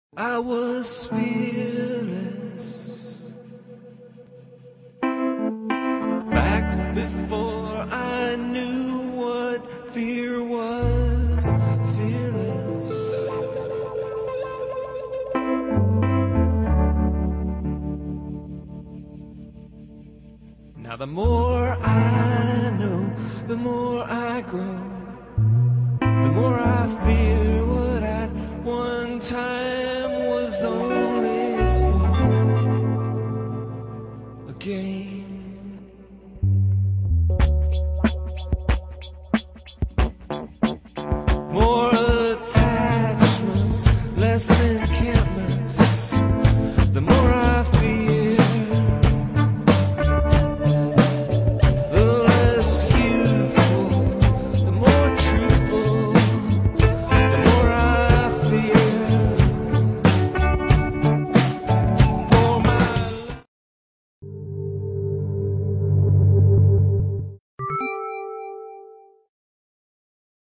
I was fearless back before I knew what fear was. Fearless. Now the more I know, the more I grow, the more I fear what at one time was only small. Again.